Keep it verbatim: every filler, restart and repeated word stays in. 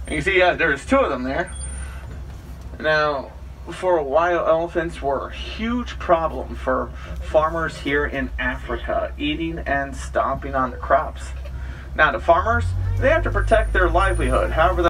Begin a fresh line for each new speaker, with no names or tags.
You see, uh, there's two of them there. Now, for a while, elephants were a huge problem for farmers here in Africa, eating and stomping on the crops. Now, the farmers, they have to protect their livelihood. However,